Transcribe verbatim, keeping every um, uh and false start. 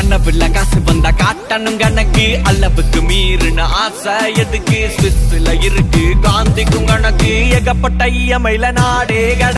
கனவுல காசு வந்தா காட்டணும் கணக்கு அளவுக்கு மீறின ஆசை எதுக்கு ஸ்விஸ்ல இருக்கு காந்திக்கும் கணக்கு ஏகப்பட்ட இயமையில நாடே